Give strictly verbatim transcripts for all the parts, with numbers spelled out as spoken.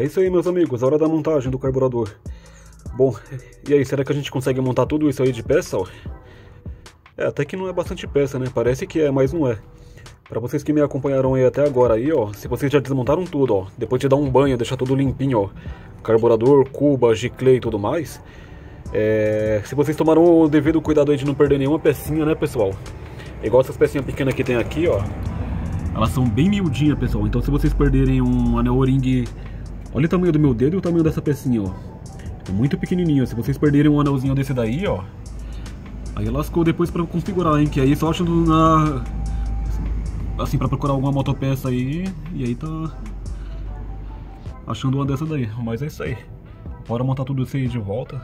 É isso aí, meus amigos, hora da montagem do carburador. Bom, e aí, será que a gente consegue montar tudo isso aí de peça, ó? É, até que não é bastante peça, né? Parece que é, mas não é. Pra vocês que me acompanharam aí até agora aí, ó, se vocês já desmontaram tudo, ó, depois de dar um banho, deixar tudo limpinho, ó, carburador, cuba, giclê e tudo mais, é... se vocês tomaram o devido cuidado aí de não perder nenhuma pecinha, né, pessoal? Igual essas pecinhas pequenas que tem aqui, ó, elas são bem miudinhas, pessoal, então se vocês perderem um anel O-ring, olha o tamanho do meu dedo e o tamanho dessa pecinha, ó, é muito pequenininho. Se vocês perderem um anelzinho desse daí, ó, aí lascou depois pra configurar, hein, que aí só achando na... assim, pra procurar alguma motopeça aí, e aí tá achando uma dessa daí, mas é isso aí. Bora montar tudo isso aí de volta.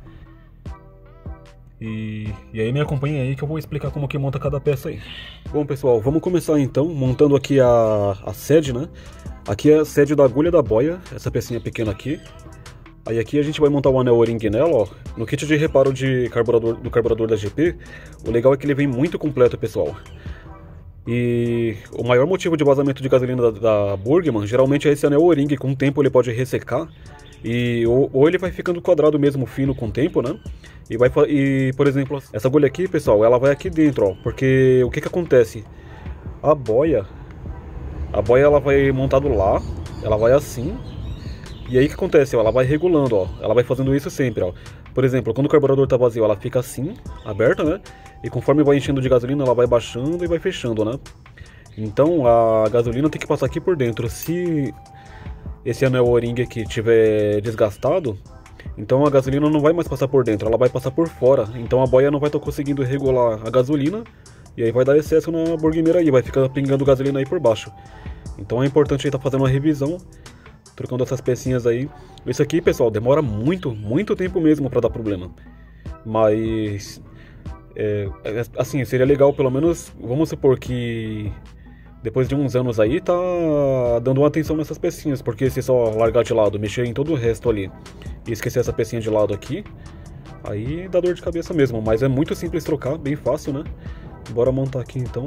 E, e aí me acompanha aí que eu vou explicar como que monta cada peça aí. Bom, pessoal, vamos começar então montando aqui a, a sede, né? Aqui é a sede da agulha da boia, essa pecinha pequena aqui. Aí aqui a gente vai montar o anel O-ring nela, ó. No kit de reparo de carburador, do carburador da G P, o legal é que ele vem muito completo, pessoal. E o maior motivo de vazamento de gasolina da, da Burgman geralmente é esse anel O-ring. Com o tempo ele pode ressecar e ou, ou ele vai ficando quadrado mesmo, fino com o tempo, né? E vai e por exemplo, essa agulha aqui, pessoal, ela vai aqui dentro, ó, porque o que que acontece? A boia, a boia ela vai montado lá, ela vai assim. E aí o que acontece? Ó, ela vai regulando, ó, ela vai fazendo isso sempre, ó. Por exemplo, quando o carburador tá vazio, ela fica assim, aberta, né? E conforme vai enchendo de gasolina, ela vai baixando e vai fechando, né? Então a gasolina tem que passar aqui por dentro. Se esse anel O-ring aqui tiver desgastado, então a gasolina não vai mais passar por dentro, ela vai passar por fora. Então a boia não vai estar conseguindo regular a gasolina e aí vai dar excesso na burguimeira aí, vai ficar pingando gasolina aí por baixo. Então é importante estar fazendo uma revisão, trocando essas pecinhas aí. Isso aqui, pessoal, demora muito, muito tempo mesmo para dar problema. Mas é, assim, seria legal pelo menos, vamos supor que depois de uns anos aí tá dando uma atenção nessas pecinhas, porque se só largar de lado, mexer em todo o resto ali e esquecer essa pecinha de lado aqui, aí dá dor de cabeça mesmo. Mas é muito simples trocar, bem fácil, né? Bora montar aqui então.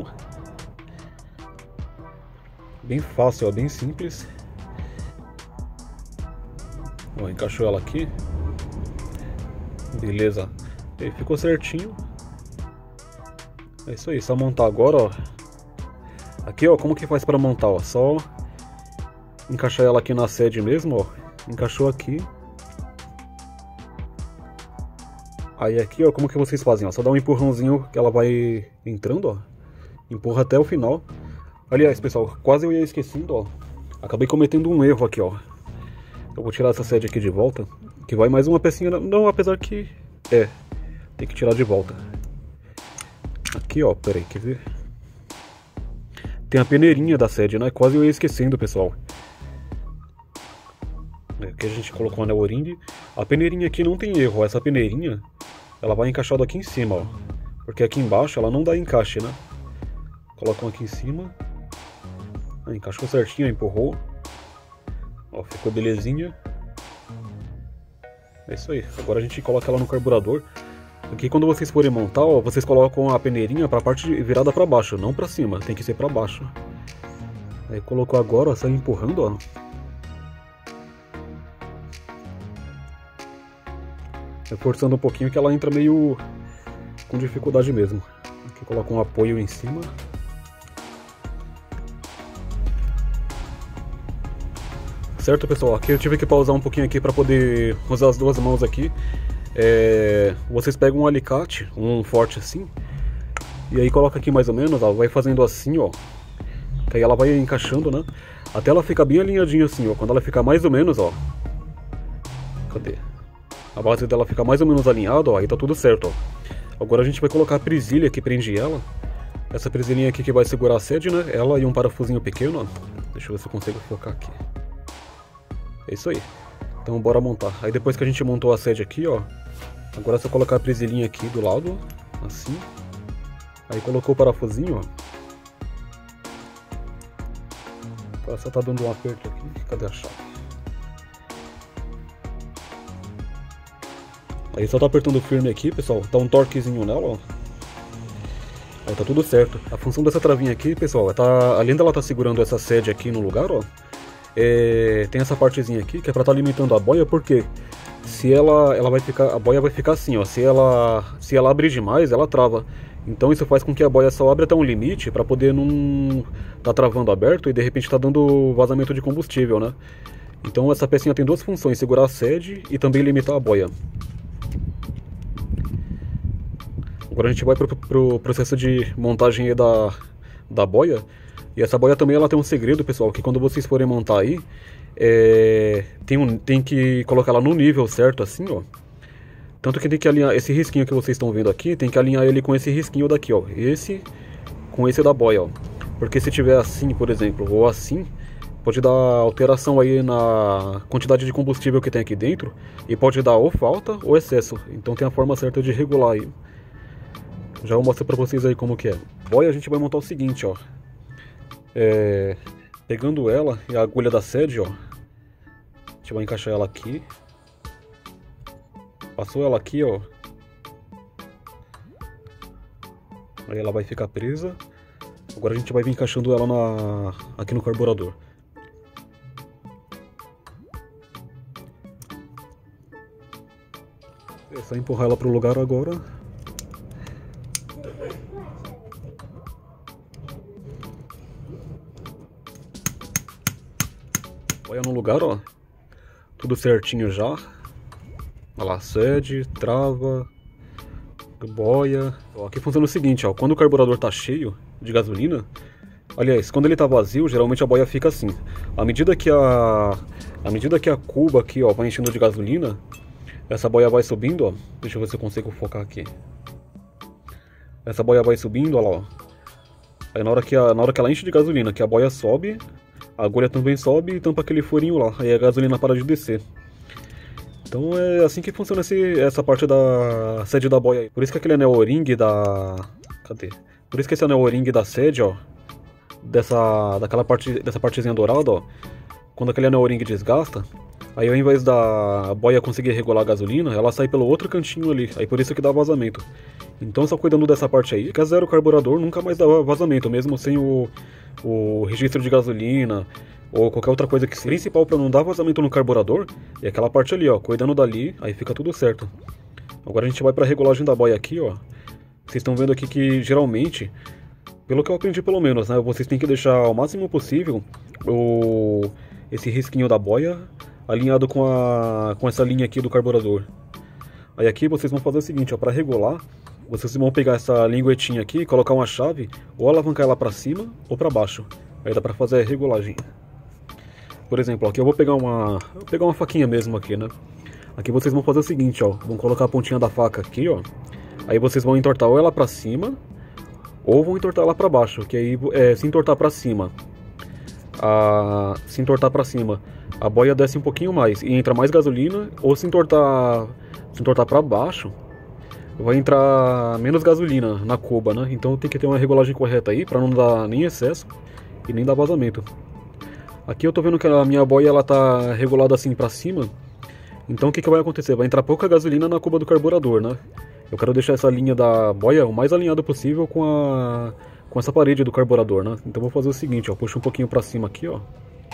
Bem fácil, ó, bem simples. Ó, encaixou ela aqui. Beleza. E ficou certinho. É isso aí, só montar agora, ó. Aqui, ó, como que faz pra montar, ó? Só encaixar ela aqui na sede mesmo, ó. Encaixou aqui. Aí aqui, ó, como que vocês fazem, ó? Só dá um empurrãozinho que ela vai entrando, ó. Empurra até o final. Aliás, pessoal, quase eu ia esquecendo, ó. Acabei cometendo um erro aqui, ó. Eu vou tirar essa sede aqui de volta, que vai mais uma pecinha, não, apesar que é, tem que tirar de volta. Aqui, ó, peraí, quer ver? Tem a peneirinha da sede, né? Quase eu ia esquecendo, pessoal. Aqui a gente colocou o anel O-ring. A peneirinha aqui não tem erro, essa peneirinha, ela vai encaixada aqui em cima, ó. Porque aqui embaixo ela não dá encaixe, né? Colocam aqui em cima. Ah, encaixou certinho, empurrou. Ó, ficou belezinha. É isso aí. Agora a gente coloca ela no carburador. Aqui quando vocês forem montar, ó, vocês colocam a peneirinha pra parte virada pra baixo, não pra cima. Tem que ser pra baixo. Aí colocou agora, ó, sai empurrando, ó. Reforçando um pouquinho que ela entra meio com dificuldade mesmo. Aqui coloca um apoio em cima. Certo, pessoal? Aqui eu tive que pausar um pouquinho aqui para poder usar as duas mãos aqui. É, vocês pegam um alicate, um forte assim, e aí coloca aqui mais ou menos, ó, vai fazendo assim, ó. Que aí ela vai encaixando, né? Até ela ficar bem alinhadinha assim, ó. Quando ela ficar mais ou menos, ó. Cadê? A base dela ficar mais ou menos alinhada, ó. Aí tá tudo certo, ó. Agora a gente vai colocar a presilha que prende ela. Essa presilhinha aqui que vai segurar a sede, né? Ela e um parafusinho pequeno, ó. Deixa eu ver se eu consigo focar aqui. É isso aí. Então bora montar. Aí depois que a gente montou a sede aqui, ó, agora é só colocar a presilhinha aqui do lado, assim. Aí colocou o parafusinho, ó. Agora só tá dando um aperto aqui. Cadê a chave? Aí só tá apertando firme aqui, pessoal. Dá um torquezinho nela, ó. Aí tá tudo certo. A função dessa travinha aqui, pessoal, tá, além dela tá segurando essa sede aqui no lugar, ó, é, tem essa partezinha aqui que é para estar alimentando a boia, porque se ela, ela vai ficar, a boia vai ficar assim, ó. Se ela, se ela abrir demais, ela trava. Então isso faz com que a boia só abra até um limite para poder não tá travando aberto e de repente tá dando vazamento de combustível, né? Então essa pecinha tem duas funções: segurar a sede e também limitar a boia. Agora a gente vai pro, pro processo de montagem aí da, da boia. E essa boia também ela tem um segredo, pessoal, que quando vocês forem montar aí, é, tem, um, tem que colocar ela no nível certo, assim, ó. Tanto que tem que alinhar esse risquinho que vocês estão vendo aqui, tem que alinhar ele com esse risquinho daqui, ó. Esse com esse da boia, ó. Porque se tiver assim, por exemplo, ou assim, pode dar alteração aí na quantidade de combustível que tem aqui dentro. E pode dar ou falta ou excesso. Então tem a forma certa de regular aí. Já vou mostrar pra vocês aí como que é. Boia a gente vai montar o seguinte, ó. É, pegando ela e a agulha da sede, ó. A gente vai encaixar ela aqui. Passou ela aqui, ó. Aí ela vai ficar presa. Agora a gente vai vir encaixando ela na, aqui no carburador. É só empurrar ela pro lugar agora. Boia no lugar, ó. Tudo certinho já. Olha lá, sede, trava, boia. Ó, aqui funciona o seguinte, ó. Quando o carburador tá cheio de gasolina, aliás, quando ele tá vazio, geralmente a boia fica assim. À medida que a, à medida que a cuba aqui, ó, vai enchendo de gasolina, essa boia vai subindo, ó. Deixa eu ver se eu consigo focar aqui. Essa boia vai subindo, olha lá, ó. Aí na hora que a, na hora que ela enche de gasolina, que a boia sobe, a agulha também sobe e tampa aquele furinho lá. Aí a gasolina para de descer. Então é assim que funciona esse, essa parte da sede da boia aí. Por isso que aquele anel O-ring da... Cadê? Por isso que esse anel O-ring da sede, ó, dessa, daquela parte, dessa partezinha dourada, ó, quando aquele anel O-ring desgasta, aí ao invés da boia conseguir regular a gasolina, ela sai pelo outro cantinho ali. Aí por isso que dá vazamento. Então só cuidando dessa parte aí, que zero o carburador nunca mais dá vazamento, mesmo sem o, o registro de gasolina ou qualquer outra coisa que seja. O principal para não dar vazamento no carburador é aquela parte ali, ó, cuidando dali, aí fica tudo certo. Agora a gente vai para a regulagem da boia aqui, ó. Vocês estão vendo aqui que geralmente, pelo que eu aprendi pelo menos, né, vocês têm que deixar ao máximo possível o, esse risquinho da boia alinhado com, a, com essa linha aqui do carburador. Aí aqui vocês vão fazer o seguinte, ó, para regular, vocês vão pegar essa linguetinha aqui e colocar uma chave, ou alavancar ela para cima ou para baixo. Aí dá para fazer a regulagem. Por exemplo, aqui eu vou pegar uma, vou pegar uma faquinha mesmo aqui, né? Aqui vocês vão fazer o seguinte, ó, vão colocar a pontinha da faca aqui, ó. Aí vocês vão entortar ou ela para cima, ou vão entortar ela para baixo, que aí é, se entortar para cima, a, se entortar para cima, a boia desce um pouquinho mais e entra mais gasolina, ou se entortar, se entortar para baixo, vai entrar menos gasolina na cuba, né? Então tem que ter uma regulagem correta aí para não dar nem excesso e nem dar vazamento. Aqui eu tô vendo que a minha boia ela tá regulada assim para cima. Então o que que vai acontecer? Vai entrar pouca gasolina na cuba do carburador, né? Eu quero deixar essa linha da boia o mais alinhada possível com a com essa parede do carburador, né? Então vou fazer o seguinte, ó, puxa um pouquinho para cima aqui, ó.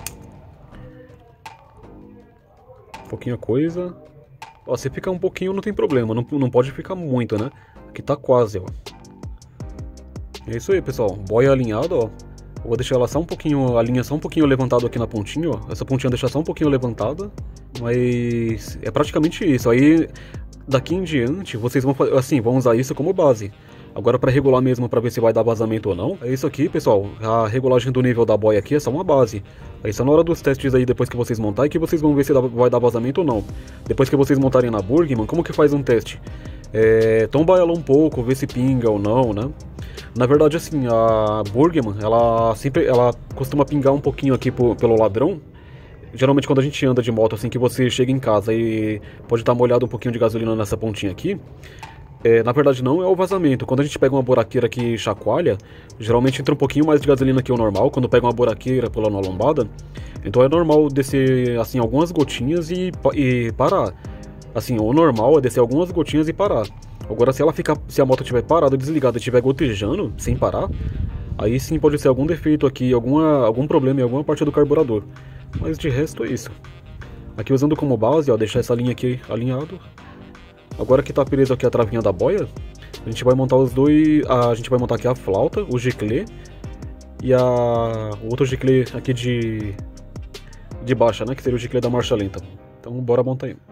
Pouquinha coisa. Ó, se ficar um pouquinho não tem problema, não, não pode ficar muito, né? Aqui tá quase, ó. É isso aí, pessoal. Boia alinhada, ó. Eu vou deixar ela só um pouquinho, a linha só um pouquinho levantada aqui na pontinha, ó. Essa pontinha deixar só um pouquinho levantada. Mas é praticamente isso. Aí daqui em diante vocês vão fazer, assim, vão usar isso como base. Agora para regular mesmo, para ver se vai dar vazamento ou não, é isso aqui, pessoal. A regulagem do nível da boia aqui é só uma base. Aí só na hora dos testes aí, depois que vocês montarem, que vocês vão ver se vai dar vazamento ou não. Depois que vocês montarem na Burgman, como que faz um teste? É, tomba ela um pouco, ver se pinga ou não, né? Na verdade, assim, a Burgman, ela sempre, ela costuma pingar um pouquinho aqui por, pelo ladrão. Geralmente quando a gente anda de moto, assim, que você chega em casa e pode estar molhado um pouquinho de gasolina nessa pontinha aqui. É, na verdade não é o vazamento. Quando a gente pega uma buraqueira que chacoalha, geralmente entra um pouquinho mais de gasolina que o normal. Quando pega uma buraqueira pulando a lombada, então é normal descer assim algumas gotinhas e, e parar. Assim, o normal é descer algumas gotinhas e parar. Agora se ela ficar, se a moto estiver parada, desligada e estiver gotejando sem parar, aí sim pode ser algum defeito aqui, alguma, algum problema em alguma parte do carburador. Mas de resto é isso. Aqui usando como base, ó, deixar essa linha aqui alinhado. Agora que tá preso aqui a travinha da boia, a gente vai montar os dois. A gente vai montar aqui a flauta, o giclê e a o outro giclê aqui de de baixa, né, que seria o giclê da marcha lenta. Então bora montar aí.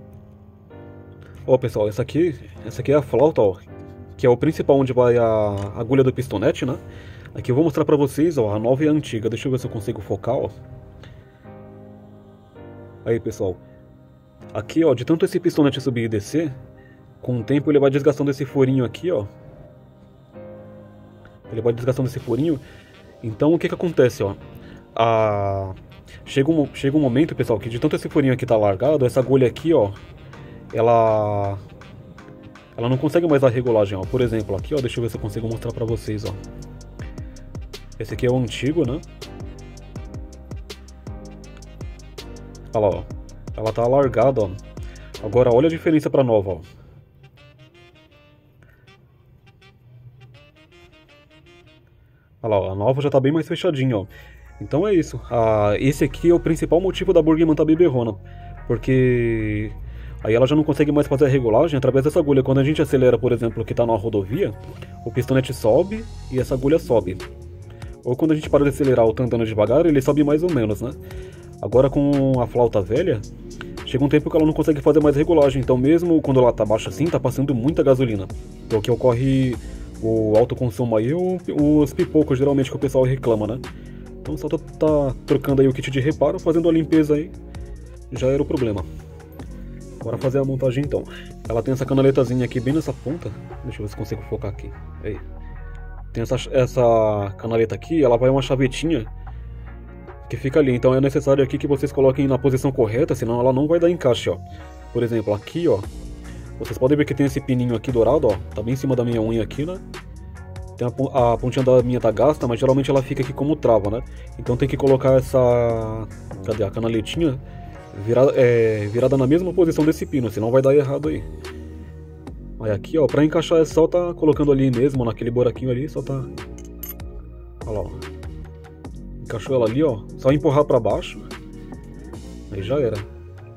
Ó, pessoal, essa aqui, essa aqui é a flauta, ó, que é o principal onde vai a agulha do pistonete, né? Aqui eu vou mostrar pra vocês, ó, a nova e a antiga. Deixa eu ver se eu consigo focar, ó. Aí, pessoal. Aqui, ó, de tanto esse pistonete subir e descer, com o tempo ele vai desgastando esse furinho aqui, ó. Ele vai desgastando esse furinho. Então, o que que acontece, ó? A... Chega um, chega um momento, pessoal, que de tanto esse furinho aqui tá largado, essa agulha aqui, ó, ela... Ela não consegue mais dar regulagem, ó. Por exemplo, aqui, ó, deixa eu ver se eu consigo mostrar pra vocês, ó. Esse aqui é o antigo, né? Olha lá, ó. Ela tá alargada, ó. Agora olha a diferença pra nova, ó. Olha lá, ó. A nova já tá bem mais fechadinha, ó. Então é isso. Ah, esse aqui é o principal motivo da Burgman tá beberrona. Porque aí ela já não consegue mais fazer a regulagem através dessa agulha. Quando a gente acelera, por exemplo, que tá na rodovia, o pistonete sobe e essa agulha sobe. Ou quando a gente para de acelerar ou tá andando devagar, ele sobe mais ou menos, né? Agora com a flauta velha, chega um tempo que ela não consegue fazer mais regulagem. Então mesmo quando ela tá baixa assim, tá passando muita gasolina. Então que ocorre o alto consumo aí, o, os pipocos geralmente que o pessoal reclama, né? Então só tá, tá trocando aí o kit de reparo, fazendo a limpeza aí, já era o problema. Bora fazer a montagem então. Ela tem essa canaletazinha aqui bem nessa ponta. Deixa eu ver se consigo focar aqui. Aí. Tem essa, essa canaleta aqui, ela vai uma chavetinha que fica ali. Então é necessário aqui que vocês coloquem na posição correta, senão ela não vai dar encaixe, ó. Por exemplo, aqui, ó. Vocês podem ver que tem esse pininho aqui dourado, ó. Tá bem em cima da minha unha aqui, né? Tem a, a pontinha da minha tá gasta, mas geralmente ela fica aqui como trava, né? Então tem que colocar essa... Cadê? A canaletinha virada, é, virada na mesma posição desse pino, senão vai dar errado aí. Aí aqui, ó, pra encaixar é só tá colocando ali mesmo, naquele buraquinho ali, só tá... Olha lá, ó. Encaixou ela ali, ó. Só empurrar pra baixo. Aí já era.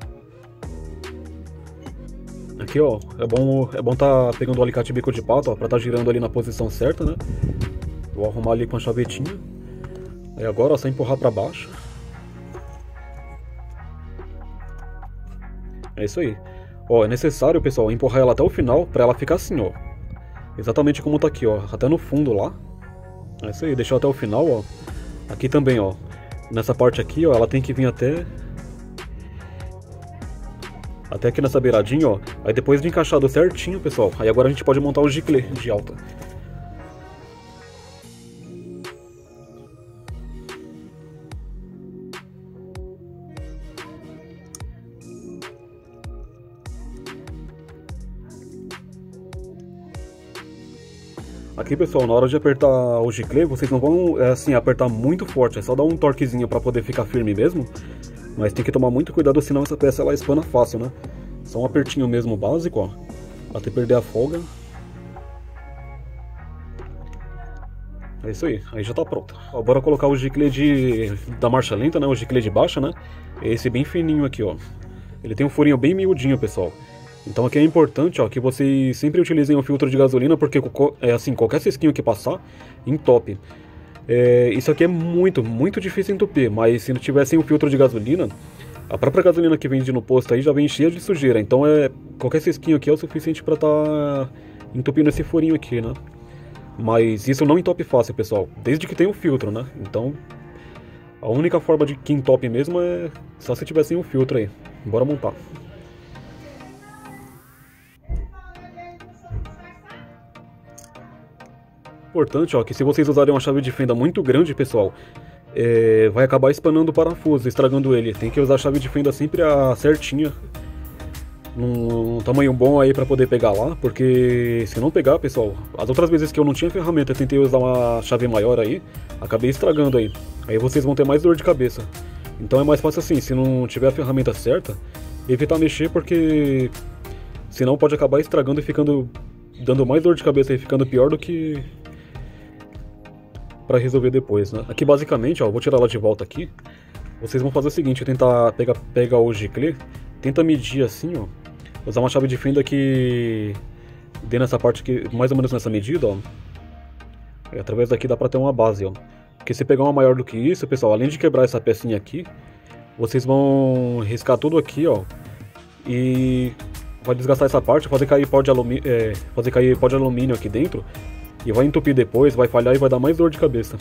Aqui, ó, é bom, é bom tá pegando o alicate bico de pato, ó, pra tá girando ali na posição certa, né? Vou arrumar ali com a chavetinha. Aí agora, ó, só empurrar pra baixo. É isso aí. Ó, é necessário, pessoal, empurrar ela até o final pra ela ficar assim, ó. Exatamente como tá aqui, ó. Até no fundo lá. É isso aí, deixar até o final, ó. Aqui também, ó. Nessa parte aqui, ó, ela tem que vir até... Até aqui nessa beiradinha, ó. Aí depois de encaixado certinho, pessoal, aí agora a gente pode montar o giclê de alta. Aqui, pessoal, na hora de apertar o giclê, vocês não vão, é, assim, apertar muito forte. É só dar um torquezinho pra poder ficar firme mesmo. Mas tem que tomar muito cuidado, senão essa peça ela espana fácil, né? Só um apertinho mesmo básico, ó. Até perder a folga. É isso aí, aí já tá pronto. Ó, bora colocar o giclê de, da marcha lenta, né? O giclê de baixa, né? É esse bem fininho aqui, ó. Ele tem um furinho bem miudinho, pessoal. Então aqui é importante, ó, que vocês sempre utilizem o filtro de gasolina, porque é assim, qualquer cisquinho que passar, entope. É, isso aqui é muito, muito difícil entupir, mas se não tiver sem o filtro de gasolina, a própria gasolina que vende no posto aí já vem cheia de sujeira. Então é qualquer cisquinho aqui é o suficiente para tá entupindo esse furinho aqui, né? Mas isso não entope fácil, pessoal, desde que tem o filtro, né? Então a única forma de que entope mesmo é só se tiver sem o filtro aí. Bora montar. Importante, ó, que se vocês usarem uma chave de fenda muito grande, pessoal, é, vai acabar espanando o parafuso, estragando ele. Tem que usar a chave de fenda sempre a certinha, num tamanho bom aí pra poder pegar lá, porque se não pegar, pessoal, as outras vezes que eu não tinha ferramenta, eu tentei usar uma chave maior aí, acabei estragando aí. Aí vocês vão ter mais dor de cabeça. Então é mais fácil assim, se não tiver a ferramenta certa, evitar mexer, porque senão pode acabar estragando e ficando, dando mais dor de cabeça e ficando pior do que para resolver depois, né? Aqui basicamente, ó, vou tirar ela de volta aqui. Vocês vão fazer o seguinte, tentar pegar, pegar o giclê, tenta medir assim, ó. Usar uma chave de fenda que dê nessa parte aqui, mais ou menos nessa medida, ó. E através daqui dá pra ter uma base, ó. Porque se pegar uma maior do que isso, pessoal, além de quebrar essa pecinha aqui, vocês vão riscar tudo aqui, ó. E vai desgastar essa parte, fazer cair pó de alumínio, é, fazer cair pó de alumínio aqui dentro. E vai entupir depois, vai falhar e vai dar mais dor de cabeça.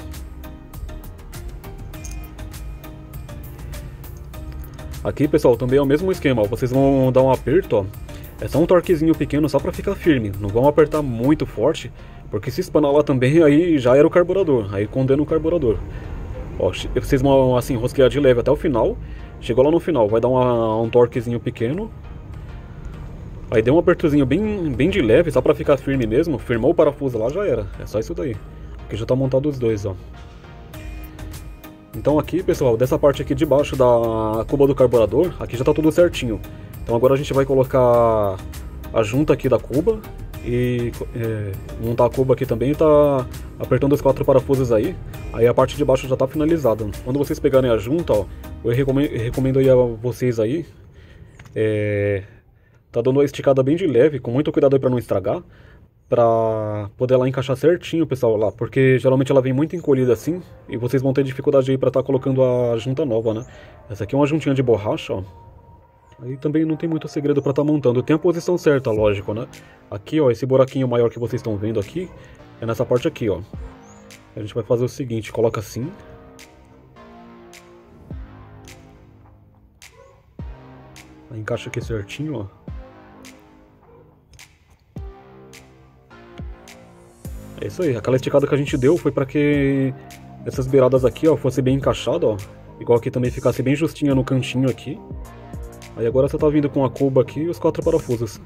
Aqui, pessoal, também é o mesmo esquema, ó. Vocês vão dar um aperto, ó. É só um torquezinho pequeno só pra ficar firme. Não vão apertar muito forte, porque se espanar lá também, aí já era o carburador. Aí condena o carburador. Ó, vocês vão assim, rosquear de leve até o final. Chegou lá no final, vai dar uma, um torquezinho pequeno. Aí deu um apertozinho bem, bem de leve, só pra ficar firme mesmo. Firmou o parafuso lá, já era. É só isso daí. Porque já tá montado os dois, ó. Então aqui, pessoal, dessa parte aqui de baixo da cuba do carburador, aqui já tá tudo certinho. Então agora a gente vai colocar a junta aqui da cuba e é, montar a cuba aqui também e tá apertando os quatro parafusos aí. Aí a parte de baixo já tá finalizada. Quando vocês pegarem a junta, ó, eu recomendo, recomendo aí a vocês aí, é, tá dando uma esticada bem de leve, com muito cuidado aí pra não estragar. Pra poder ela encaixar certinho, pessoal, lá. Porque geralmente ela vem muito encolhida assim. E vocês vão ter dificuldade aí pra estar tá colocando a junta nova, né? Essa aqui é uma juntinha de borracha, ó. Aí também não tem muito segredo pra estar tá montando. Tem a posição certa, lógico, né? Aqui, ó, esse buraquinho maior que vocês estão vendo aqui é nessa parte aqui, ó. A gente vai fazer o seguinte, coloca assim. Aí encaixa aqui certinho, ó. É isso aí, aquela esticada que a gente deu foi pra que essas beiradas aqui, ó, fosse bem encaixada, ó. Igual aqui também ficasse bem justinha no cantinho aqui. Aí agora você tá vindo com a cuba aqui e os quatro parafusos.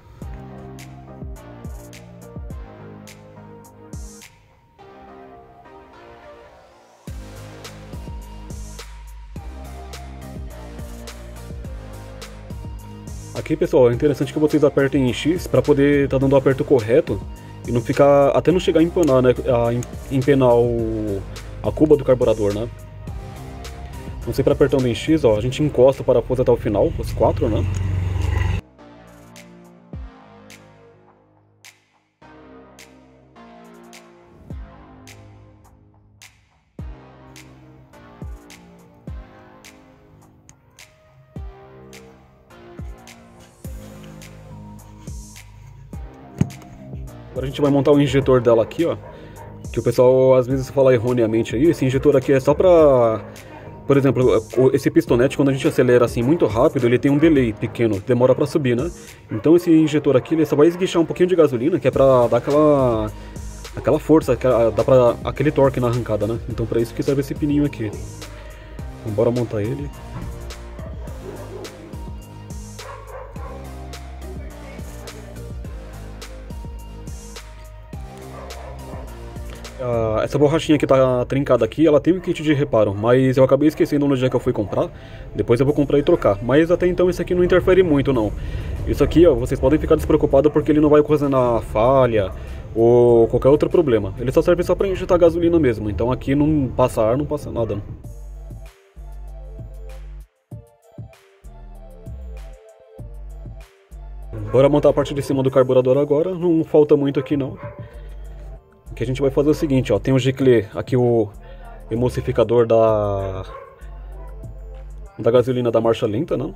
Aqui, pessoal, é interessante que vocês apertem em X pra poder tá dando o aperto correto. E não ficar, até não chegar a empenar, né, a empenar o, a cuba do carburador, né. Então sempre apertando em X, ó, a gente encosta o parafuso até o final, os quatro, né. Agora a gente vai montar o injetor dela aqui, ó. Que o pessoal às vezes fala erroneamente aí. Esse injetor aqui é só pra... Por exemplo, esse pistonete, quando a gente acelera assim muito rápido, ele tem um delay pequeno, demora pra subir, né? Então esse injetor aqui, ele só vai esguichar um pouquinho de gasolina, que é pra dar aquela... Aquela força, dá pra... aquele torque na arrancada, né? Então pra isso que serve esse pininho aqui. Então bora montar ele. Uh, essa borrachinha que tá trincada aqui, ela tem um kit de reparo, mas eu acabei esquecendo no dia que eu fui comprar. Depois eu vou comprar e trocar, mas até então isso aqui não interfere muito não. Isso aqui, ó, vocês podem ficar despreocupados porque ele não vai ocasionar falha ou qualquer outro problema. Ele só serve só pra injetar gasolina mesmo, então aqui não passa ar, não passa nada. Bora montar a parte de cima do carburador agora, não falta muito aqui não. O que a gente vai fazer é o seguinte, ó, tem o giclê, aqui o emulsificador da da gasolina da marcha lenta, né?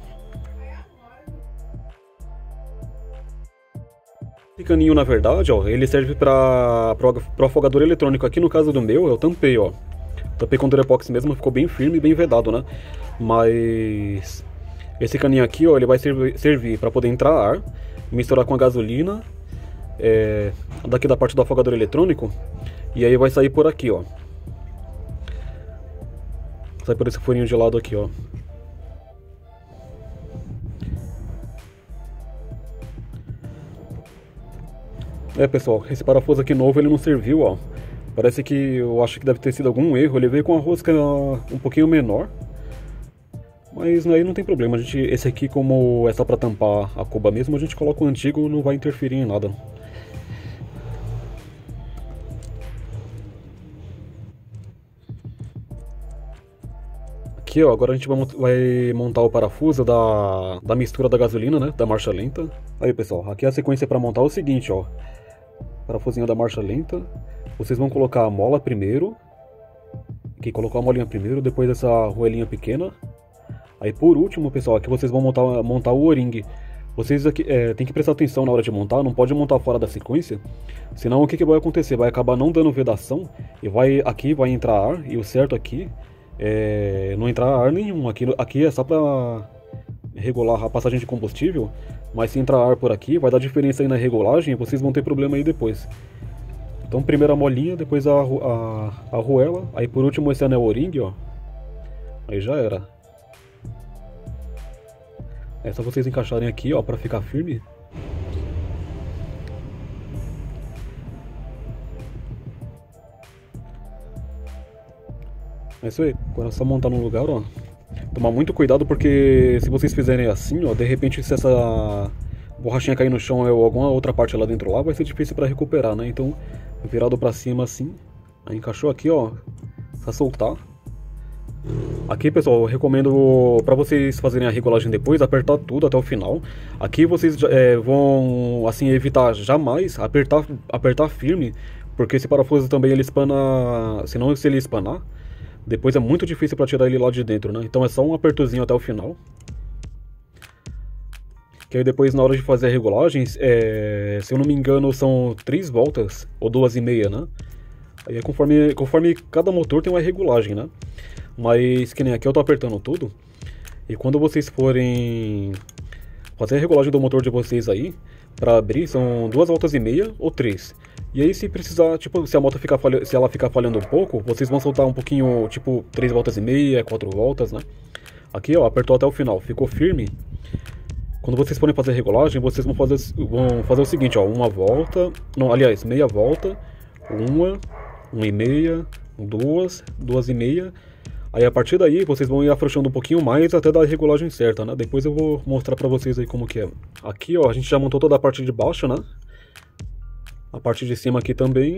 Esse caninho, na verdade, ó, ele serve para o afogador eletrônico. Aqui no caso do meu, eu tampei, ó. Tampei com Durepox mesmo, ficou bem firme e bem vedado, né? Mas esse caninho aqui, ó, ele vai servir, servir para poder entrar ar, misturar com a gasolina. É, daqui da parte do afogador eletrônico. E aí vai sair por aqui, ó. Sai por esse furinho de lado aqui, ó. É, pessoal, esse parafuso aqui novo ele não serviu, ó. Parece que eu acho que deve ter sido algum erro. Ele veio com a rosca um pouquinho menor. Mas aí não tem problema. A gente, esse aqui, como é só pra tampar a cuba mesmo, a gente coloca o antigo, não vai interferir em nada. Aqui, ó, agora a gente vai, mont vai montar o parafuso da, da mistura da gasolina, né, da marcha lenta. Aí, pessoal, aqui a sequência para montar é o seguinte, ó. Parafusinho da marcha lenta. Vocês vão colocar a mola primeiro. Aqui, colocar a molinha primeiro, depois essa roelinha pequena. Aí, por último, pessoal, aqui vocês vão montar, montar o O-ring. Vocês aqui é, tem que prestar atenção na hora de montar, não pode montar fora da sequência. Senão, o que, que vai acontecer? Vai acabar não dando vedação. E vai, aqui vai entrar ar, e o certo aqui é não entrar ar nenhum. Aqui, aqui é só para regular a passagem de combustível. Mas se entrar ar por aqui, vai dar diferença aí na regulagem e vocês vão ter problema aí depois. Então, primeiro a molinha, depois a, a, a arruela. Aí, por último, esse anel O-ring, ó. Aí já era. É só vocês encaixarem aqui, ó, pra ficar firme. É isso aí. Agora é só montar no lugar, ó. Tomar muito cuidado porque se vocês fizerem assim, ó, de repente se essa borrachinha cair no chão ou alguma outra parte lá dentro lá, vai ser difícil pra recuperar, né? Então, virado pra cima assim. Aí encaixou aqui, ó. Só soltar. Aqui, pessoal, eu recomendo para vocês fazerem a regulagem depois, apertar tudo até o final. Aqui vocês é, vão, assim, evitar jamais apertar, apertar firme, porque esse parafuso também ele espana, senão se ele espanar, depois é muito difícil para tirar ele lá de dentro, né? Então é só um apertozinho até o final. Que aí depois na hora de fazer a regulagem, é, se eu não me engano são três voltas, ou duas e meia, né? Aí é conforme, conforme cada motor tem uma regulagem, né? Mas que nem aqui eu tô apertando tudo. E quando vocês forem fazer a regulagem do motor de vocês aí, pra abrir, são duas voltas e meia ou três. E aí se precisar, tipo, se a moto ficar falha, se ela ficar falhando um pouco, vocês vão soltar um pouquinho, tipo, três voltas e meia, quatro voltas, né? Aqui, ó, apertou até o final, ficou firme. Quando vocês forem fazer a regulagem, vocês vão fazer, vão fazer o seguinte, ó, uma volta, não, aliás, meia volta, uma, uma e meia, duas, duas e meia. Aí a partir daí vocês vão ir afrouxando um pouquinho mais até dar a regulagem certa, né? Depois eu vou mostrar pra vocês aí como que é. Aqui, ó, a gente já montou toda a parte de baixo, né? A parte de cima aqui também.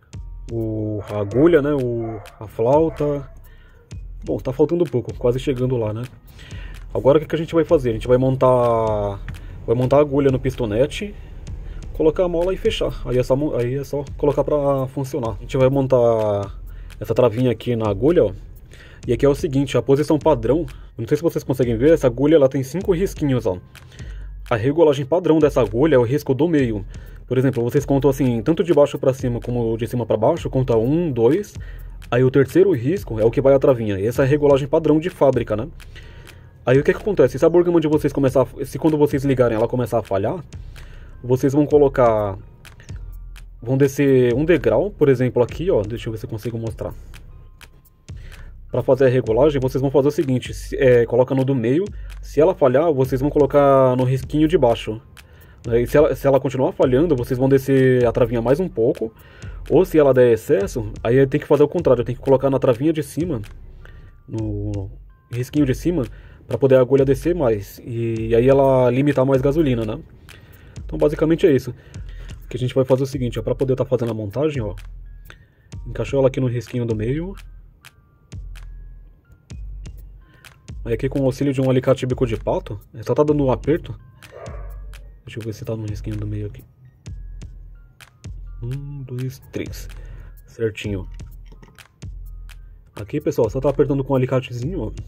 O, a agulha, né? O, a flauta. Bom, tá faltando um pouco, quase chegando lá, né? Agora o que, que a gente vai fazer? A gente vai montar vai montar a agulha no pistonete, colocar a mola e fechar. Aí é só, aí é só colocar pra funcionar. A gente vai montar essa travinha aqui na agulha, ó. E aqui é o seguinte, a posição padrão, não sei se vocês conseguem ver, essa agulha ela tem cinco risquinhos, ó. A regulagem padrão dessa agulha é o risco do meio. Por exemplo, vocês contam assim, tanto de baixo para cima como de cima para baixo, conta um, dois. Aí o terceiro risco é o que vai a travinha. E essa é a regulagem padrão de fábrica, né? Aí o que que acontece? Se a borgama de vocês começar, se quando vocês ligarem ela começar a falhar, vocês vão colocar, vão descer um degrau, por exemplo aqui, ó, deixa eu ver se eu consigo mostrar. Para fazer a regulagem, vocês vão fazer o seguinte, é, coloca no do meio, se ela falhar, vocês vão colocar no risquinho de baixo. E se ela, se ela continuar falhando, vocês vão descer a travinha mais um pouco, ou se ela der excesso, aí tem que fazer o contrário, tem que colocar na travinha de cima, no risquinho de cima, para poder a agulha descer mais, e aí ela limitar mais gasolina, né? Então basicamente é isso. O que a gente vai fazer é o seguinte, para poder estar tá fazendo a montagem, ó, encaixou ela aqui no risquinho do meio. Aí aqui com o auxílio de um alicate bico de pato, só tá dando um aperto. Deixa eu ver se tá no risquinho do meio aqui. Um, dois, três. Certinho. Aqui, pessoal, só tá apertando com um alicatezinho, ó.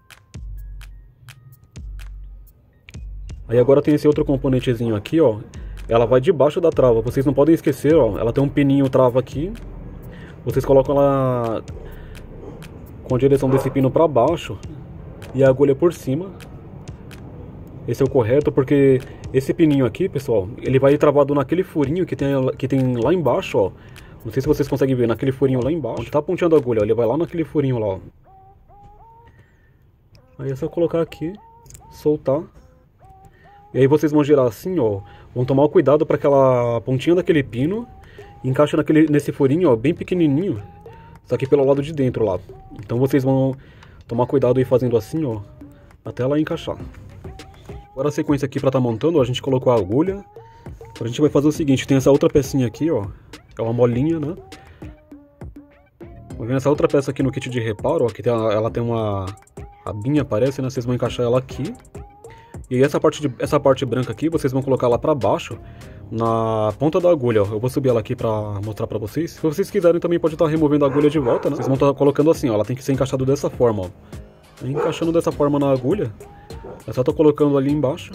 Aí agora tem esse outro componentezinho aqui, ó. Ela vai debaixo da trava. Vocês não podem esquecer, ó. Ela tem um pininho trava aqui. Vocês colocam ela com a direção desse pino pra baixo e a agulha por cima. Esse é o correto, porque esse pininho aqui, pessoal, ele vai travado naquele furinho que tem, que tem lá embaixo, ó. Não sei se vocês conseguem ver, naquele furinho lá embaixo. Onde tá ponteando a agulha, ó, ele vai lá naquele furinho lá, ó. Aí é só colocar aqui, soltar. E aí vocês vão girar assim, ó. Vão tomar cuidado para aquela pontinha daquele pino encaixa naquele, nesse furinho, ó, bem pequenininho. Só que pelo lado de dentro lá. Então vocês vão tomar cuidado aí fazendo assim, ó, até ela encaixar. Agora a sequência aqui para estar tá montando, ó, a gente colocou a agulha. A gente vai fazer o seguinte, tem essa outra pecinha aqui, ó. É uma molinha, né? Vou ver essa outra peça aqui no kit de reparo, ó, que tem a, ela tem uma, abinha aparece, né? Vocês vão encaixar ela aqui. E aí essa parte, de, essa parte branca aqui, vocês vão colocar lá pra baixo, na ponta da agulha, ó. Eu vou subir ela aqui pra mostrar pra vocês. Se vocês quiserem também pode estar removendo a agulha de volta, né? Vocês vão estar colocando assim, ó. Ela tem que ser encaixada dessa forma, ó. Encaixando dessa forma na agulha, é só tô colocando ali embaixo.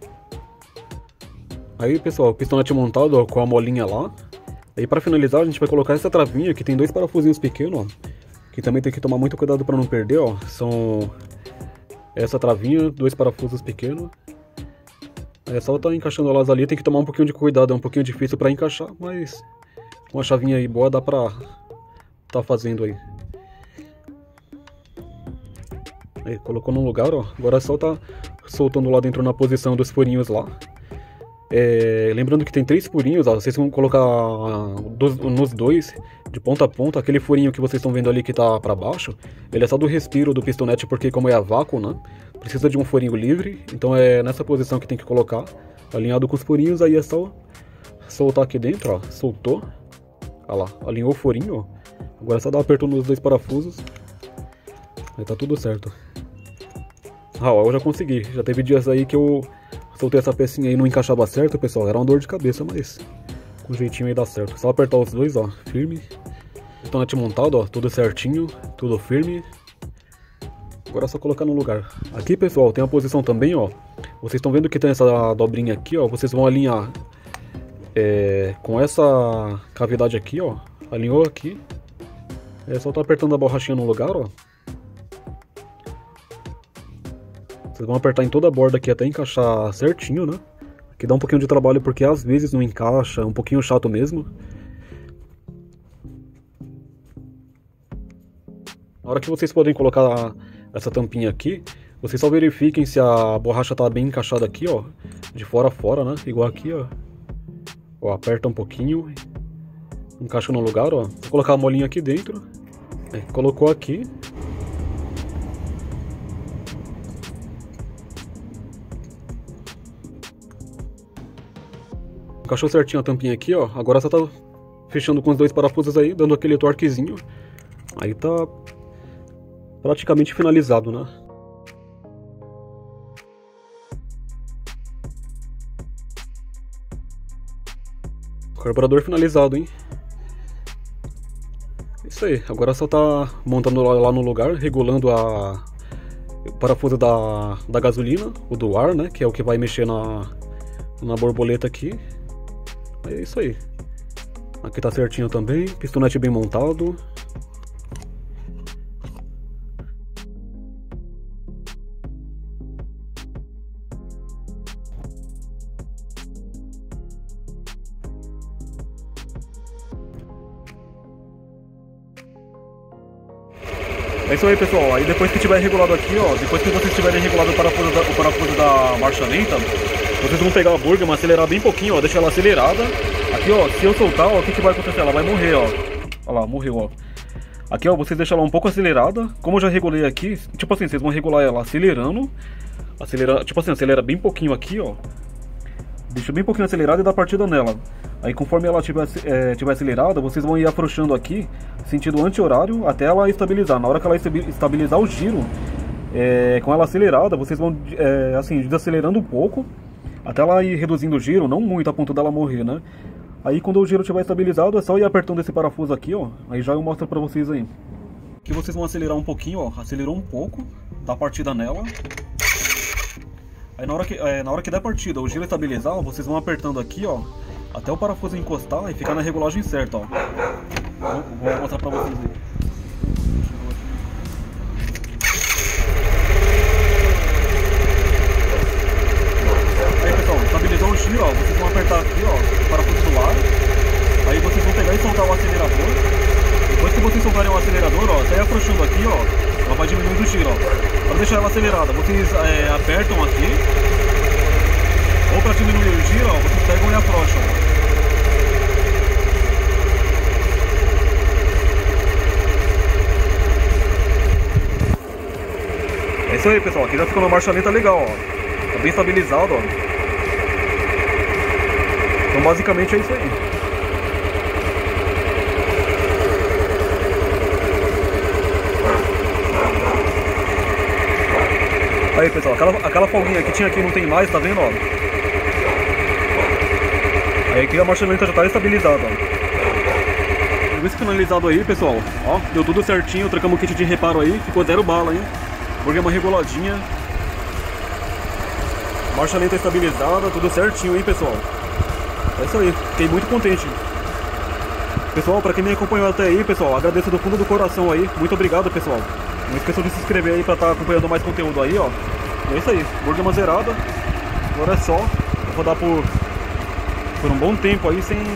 Aí, pessoal, o pistonete montado, ó, com a molinha lá. Aí pra finalizar a gente vai colocar essa travinha, que tem dois parafusinhos pequenos, ó. Que também tem que tomar muito cuidado pra não perder, ó. São essa travinha, dois parafusos pequenos. É só tá encaixando elas ali, tem que tomar um pouquinho de cuidado, é um pouquinho difícil pra encaixar, mas com a chavinha aí boa dá pra tá fazendo aí. Aí, colocou no lugar, ó. Agora é só tá soltando lá dentro na posição dos furinhos lá. É, lembrando que tem três furinhos, ó, vocês vão colocar dos, nos dois, de ponta a ponta. Aquele furinho que vocês estão vendo ali que tá pra baixo, ele é só do respiro do pistonete, porque como é a vácuo, né, precisa de um furinho livre. Então é nessa posição que tem que colocar, alinhado com os furinhos. Aí é só soltar aqui dentro, ó, soltou. Olha lá, alinhou o furinho, ó. Agora é só dar um aperto nos dois parafusos. Aí tá tudo certo. Ah, ó, eu já consegui, já teve dias aí que eu soltei essa pecinha aí e não encaixava certo, pessoal. Era uma dor de cabeça, mas com jeitinho aí dá certo. Só apertar os dois, ó, firme. Pistonete montado, ó, tudo certinho, tudo firme. Agora é só colocar no lugar. Aqui, pessoal, tem a posição também, ó. Vocês estão vendo que tem essa dobrinha aqui, ó. Vocês vão alinhar é, com essa cavidade aqui, ó. Alinhou aqui. É só tá apertando a borrachinha no lugar, ó. Vocês vão apertar em toda a borda aqui até encaixar certinho, né? Aqui dá um pouquinho de trabalho porque às vezes não encaixa, é um pouquinho chato mesmo. Na hora que vocês podem colocar essa tampinha aqui, vocês só verifiquem se a borracha tá bem encaixada aqui, ó. De fora a fora, né? Igual aqui, ó. Ó, aperta um pouquinho. Encaixa no lugar, ó. Vou colocar a molinha aqui dentro. É, colocou aqui. Encaixou certinho a tampinha aqui, ó. Agora só tá fechando com os dois parafusos aí, dando aquele torquezinho. Aí tá praticamente finalizado, né? Carburador finalizado, hein? Isso aí. Agora só tá montando lá no lugar, regulando a o parafuso da, da gasolina, o do ar, né? Que é o que vai mexer na, na borboleta aqui. É isso aí. Aqui tá certinho também, pistonete bem montado. É isso aí, pessoal. Aí depois que tiver regulado aqui, ó, depois que vocês tiverem regulado o parafuso da, o parafuso da marcha lenta, vocês vão pegar a Burgman, acelerar bem pouquinho, ó, deixar ela acelerada. Aqui, ó, se eu soltar, ó, o que, que vai acontecer? Ela vai morrer, ó. Olha lá, morreu, ó. Aqui, ó, vocês deixam ela um pouco acelerada. Como eu já regulei aqui, tipo assim, vocês vão regular ela acelerando. Acelera, tipo assim, acelera bem pouquinho aqui, ó. Deixa bem pouquinho acelerada e dá partida nela. Aí conforme ela tiver, é, tiver acelerada, vocês vão ir afrouxando aqui, sentido anti-horário, até ela estabilizar. Na hora que ela estabilizar o giro, é, com ela acelerada, vocês vão, é, assim, desacelerando um pouco, até ela ir reduzindo o giro, não muito a ponto dela morrer, né? Aí quando o giro estiver estabilizado, é só ir apertando esse parafuso aqui, ó. Aí já eu mostro pra vocês aí. Aqui vocês vão acelerar um pouquinho, ó. Acelerou um pouco, dá partida nela. Aí na hora que, é, na hora que der partida, o giro estabilizar, ó, vocês vão apertando aqui, ó, até o parafuso encostar e ficar na regulagem certa, ó. Vou, vou mostrar pra vocês aí. Aí, pessoal, estabilizou o giro, ó, vocês vão apertar aqui, ó, o parafuso do ar. Aí vocês vão pegar e soltar o acelerador. Depois que vocês soltarem o acelerador, ó, até afrouxando aqui, ó, ela vai diminuindo o giro, ó. Para deixar ela acelerada, vocês é, apertam aqui. Ou para diminuir o giro, ó, vocês pegam e afrouxam. É isso aí, pessoal. Aqui já ficou uma marcha lenta legal, ó. Tá bem estabilizado, ó. Então basicamente é isso aí. Aí, pessoal, aquela, aquela folguinha que tinha aqui não tem mais, tá vendo, ó? Aí aqui a marcha lenta já tá estabilizada, ó. Serviço finalizado aí, pessoal. Ó, deu tudo certinho, trocamos o kit de reparo aí, ficou zero bala, hein? Porque é uma reguladinha. Marcha lenta estabilizada, tudo certinho, hein, pessoal? É isso aí, fiquei muito contente. Pessoal, pra quem me acompanhou até aí, pessoal, agradeço do fundo do coração aí. Muito obrigado, pessoal. Não esqueçam de se inscrever aí pra estar acompanhando mais conteúdo aí, ó. E é isso aí, borda zerada. Agora é só rodar por, por um bom tempo aí sem,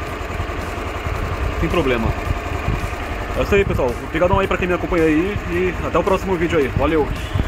sem problema. É isso aí, pessoal. Obrigadão aí pra quem me acompanha aí e até o próximo vídeo aí. Valeu!